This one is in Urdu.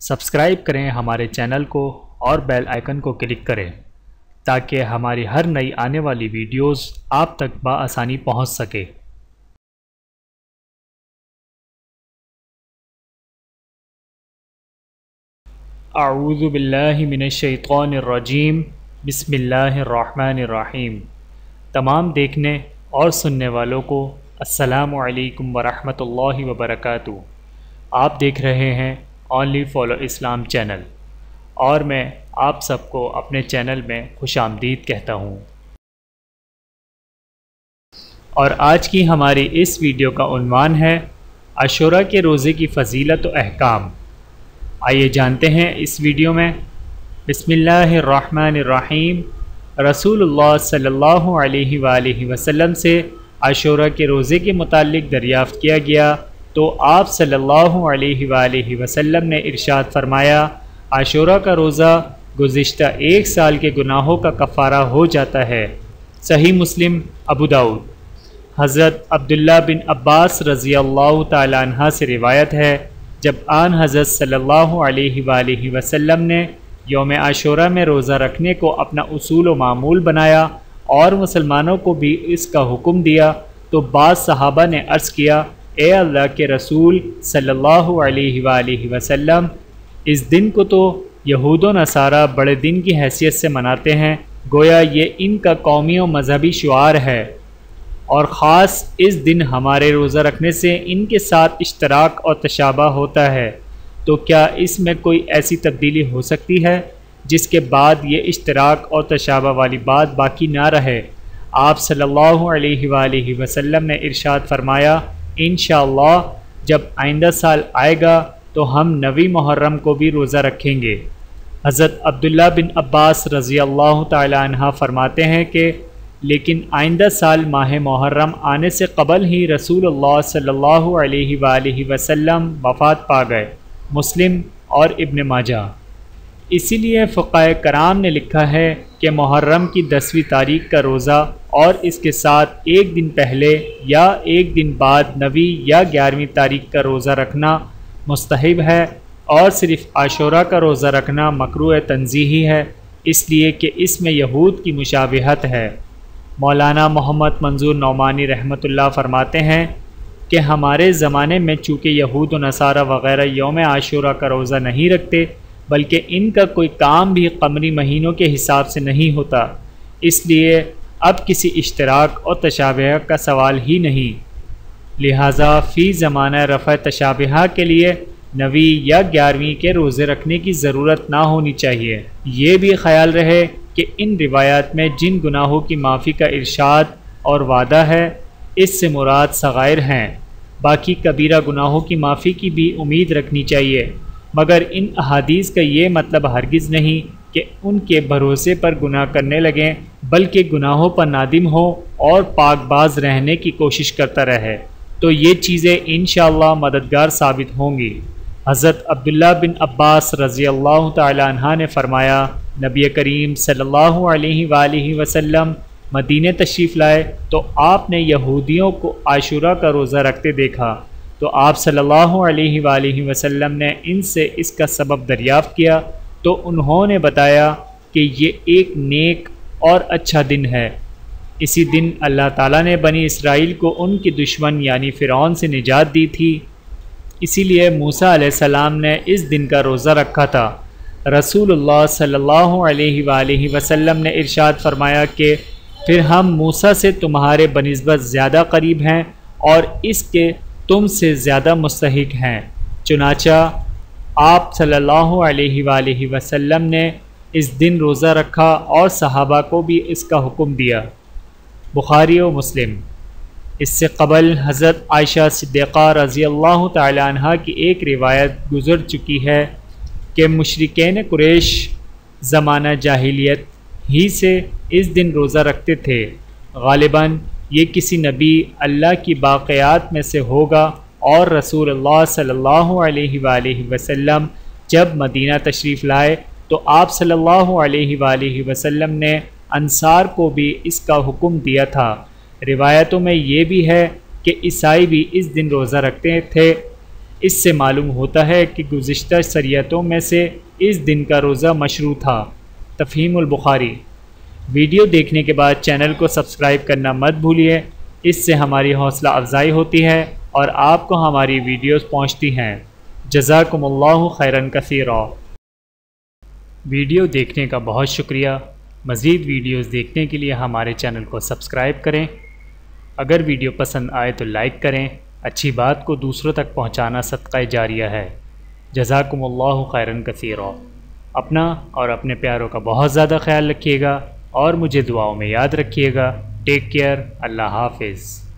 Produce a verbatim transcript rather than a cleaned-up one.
سبسکرائب کریں ہمارے چینل کو اور بیل آئیکن کو کلک کریں تاکہ ہماری ہر نئی آنے والی ویڈیوز آپ تک بآسانی پہنچ سکے۔ اعوذ باللہ من الشیطان الرجیم، بسم اللہ الرحمن الرحیم۔ تمام دیکھنے اور سننے والوں کو السلام علیکم ورحمۃ اللہ وبرکاتہ۔ آپ دیکھ رہے ہیں اونلی فالو اسلام چینل، اور میں آپ سب کو اپنے چینل میں خوش آمدید کہتا ہوں۔ اور آج کی ہماری اس ویڈیو کا عنوان ہے عاشوراء کے روزے کی فضیلت و احکام۔ آئیے جانتے ہیں اس ویڈیو میں۔ بسم اللہ الرحمن الرحیم۔ رسول اللہ صلی اللہ علیہ وآلہ وسلم سے عاشوراء کے روزے کے متعلق دریافت کیا گیا تو آپ صلی اللہ علیہ وآلہ وسلم نے ارشاد فرمایا، عاشوراء کا روزہ گزشتہ ایک سال کے گناہوں کا کفارہ ہو جاتا ہے۔ صحیح مسلم، ابو داؤد۔ حضرت عبداللہ بن عباس رضی اللہ تعالی عنہ سے روایت ہے، جب آن حضرت صلی اللہ علیہ وآلہ وسلم نے یوم عاشوراء میں روزہ رکھنے کو اپنا اصول و معمول بنایا اور مسلمانوں کو بھی اس کا حکم دیا تو بعض صحابہ نے عرض کیا، اے اللہ کے رسول صلی اللہ علیہ وآلہ وسلم، اس دن کو تو یہود و نصارہ بڑے دن کی حیثیت سے مناتے ہیں، گویا یہ ان کا قومی و مذہبی شعار ہے، اور خاص اس دن ہمارے روزہ رکھنے سے ان کے ساتھ اشتراک اور تشابہ ہوتا ہے، تو کیا اس میں کوئی ایسی تبدیلی ہو سکتی ہے جس کے بعد یہ اشتراک اور تشابہ والی بات باقی نہ رہے؟ آپ صلی اللہ علیہ وآلہ وسلم نے ارشاد فرمایا، انشاءاللہ جب آئندہ سال آئے گا تو ہم نویں محرم کو بھی روزہ رکھیں گے۔ حضرت عبداللہ بن عباس رضی اللہ تعالی عنہ فرماتے ہیں کہ لیکن آئندہ سال ماہ محرم آنے سے قبل ہی رسول اللہ صلی اللہ علیہ وآلہ وسلم وفات پا گئے۔ مسلم اور ابن ماجہ۔ اسی لیے فقہاء کرام نے لکھا ہے کہ محرم کی دسویں تاریخ کا روزہ اور اس کے ساتھ ایک دن پہلے یا ایک دن بعد نویں یا گیارہویں تاریخ کا روزہ رکھنا مستحب ہے، اور صرف عاشوراء کا روزہ رکھنا مکروہ تنزیہی ہے، اس لیے کہ اس میں یہود کی مشابہت ہے۔ مولانا محمد منظور نعمانی رحمۃ اللہ فرماتے ہیں کہ ہمارے زمانے میں چونکہ یہود و نصارہ وغیرہ یوم عاشوراء کا روزہ نہیں رکھتے، بلکہ ان کا کوئی کام بھی قمری مہینوں کے حساب سے نہیں ہوتا، اس لیے اب کسی اشتراک اور تشابہ کا سوال ہی نہیں، لہٰذا فی زمانہ رفع تشابہ کے لیے نویں یا گیارہویں کے روزے رکھنے کی ضرورت نہ ہونی چاہیے۔ یہ بھی خیال رہے کہ ان روایات میں جن گناہوں کی معافی کا ارشاد اور وعدہ ہے، اس سے مراد صغائر ہیں، باقی کبیرہ گناہوں کی معافی کی بھی امید رکھنی چاہیے، مگر ان احادیث کا یہ مطلب ہرگز نہیں کہ ان کے بھروسے پر گناہ کرنے لگیں، بلکہ گناہوں پر نادم ہو اور پاک باز رہنے کی کوشش کرتا رہے، تو یہ چیزیں انشاءاللہ مددگار ثابت ہوں گی۔ حضرت عبداللہ بن عباس رضی اللہ تعالی عنہ نے فرمایا، نبی کریم صلی اللہ علیہ وآلہ وسلم مدینہ تشریف لائے تو آپ نے یہودیوں کو عاشوراء کا روزہ رکھتے دیکھا، تو آپ صلی اللہ علیہ وآلہ وسلم نے ان سے اس کا سبب دریافت کیا تو انہوں نے بتایا کہ یہ ایک نیک اور اچھا دن ہے، اسی دن اللہ تعالیٰ نے بنی اسرائیل کو ان کی دشمن یعنی فرعون سے نجات دی تھی، اسی لیے موسیٰ علیہ السلام نے اس دن کا روزہ رکھا تھا۔ رسول اللہ صلی اللہ علیہ وآلہ وسلم نے ارشاد فرمایا کہ پھر ہم موسیٰ سے تمہارے بنسبت زیادہ قریب ہیں اور اس کے تم سے زیادہ مستحق ہیں، چنانچہ آپ صلی اللہ علیہ وآلہ وسلم نے اس دن روزہ رکھا اور صحابہ کو بھی اس کا حکم دیا۔ بخاری و مسلم۔ اس سے قبل حضرت عائشہ صدیقہ رضی اللہ تعالی عنہ کی ایک روایت گزر چکی ہے کہ مشرکین قریش زمانہ جاہلیت ہی سے اس دن روزہ رکھتے تھے، غالباً یہ کسی نبی اللہ کی باقیات میں سے ہوگا، اور رسول اللہ صلی اللہ علیہ وآلہ وسلم جب مدینہ تشریف لائے تو آپ صلی اللہ علیہ وآلہ وسلم نے انصار کو بھی اس کا حکم دیا تھا۔ روایتوں میں یہ بھی ہے کہ عیسائی بھی اس دن روزہ رکھتے تھے۔ اس سے معلوم ہوتا ہے کہ گزشتہ شریعتوں میں سے اس دن کا روزہ مشروع تھا۔ تفہیم البخاری۔ ویڈیو دیکھنے کے بعد چینل کو سبسکرائب کرنا مت بھولیے، اس سے ہماری حوصلہ افزائی ہوتی ہے اور آپ کو ہماری ویڈیوز پہنچتی ہیں۔ جزاکم اللہ خیرا کثیرا۔ ویڈیو دیکھنے کا بہت شکریہ۔ مزید ویڈیوز دیکھنے کے لیے ہمارے چینل کو سبسکرائب کریں۔ اگر ویڈیو پسند آئے تو لائک کریں۔ اچھی بات کو دوسروں تک پہنچانا صدقہ جاریہ ہے۔ جزاکم اللہ خیرا کثیرا۔ اپنا اور اپنے پیاروں کا بہت زیادہ خیال رکھیے گا اور مجھے دعاؤں میں یاد رکھیے گا۔ Take care. اللہ حافظ۔